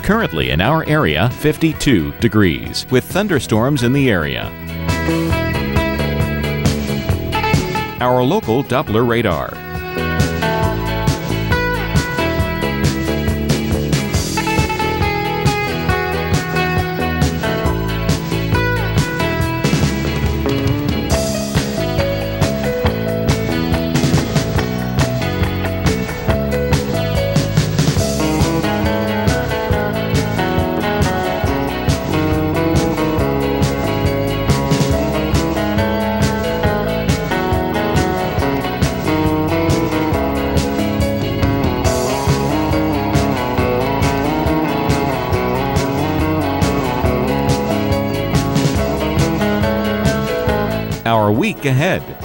Currently in our area, 52 degrees, with thunderstorms in the area. Our local Doppler radar. Our week ahead.